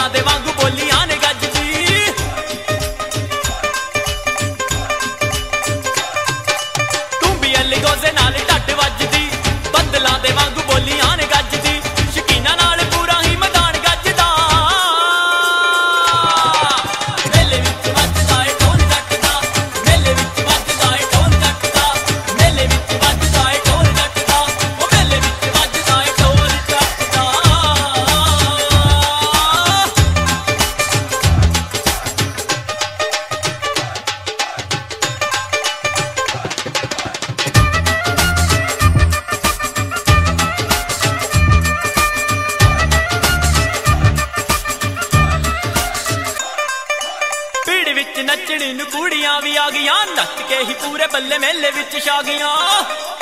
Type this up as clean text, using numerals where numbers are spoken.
ਬੱਦਲਾਂ ਦੇ ਵਾਂਗੂ ਬੋਲੀਆਂ ਨੇ ਗੱਜਦੀ। ਟੂੰਬੀ ਅਲਗੋਜ਼ੇ ਨਾਲ ਢੱਡ ਵੱਜਦੀ, ਬੱਦਲਾਂ ਦੇ ਵਾਂਗੂ ਬੋਲੀਆਂ ਨੇ ਗੱਜਦੀ। ਸ਼ਕੀਨਾ ਨਾਲ ਪੂਰਾ ਹੀ ਮੈਦਾਨ ਗੱਜਦਾ, ਮੇਲੇ ਵਿੱਚ ਵੱਜਦਾ ਏ ਢੋਲ ਜੱਟ ਦਾ, ਮੇਲੇ ਵਿੱਚ ਵੱਜਦਾ ਏ ਢੋਲ ਜੱਟ ਦਾ, ਮੇਲੇ ਵਿੱਚ ਵੱਜਦਾ ਏ ਢੋਲ ਜੱਟ ਦਾ, ਉਹ ਮੇਲੇ ਵਿੱਚ ਵੱਜਦਾ ਏ ਢੋਲ ਜੱਟ ਦਾ। ਭੀੜ ਵਿੱਚ ਨੱਚਣੀ ਨੂੰ ਕੁੜੀਆਂ ਵੀ ਆ ਗਈਆਂ, ਨੱਚ ਕੇ ਹੀ ਪੂਰੇ ਬੱਲੇ ਮੇਲੇ ਵਿੱਚ ਛਾ ਗਈਆਂ।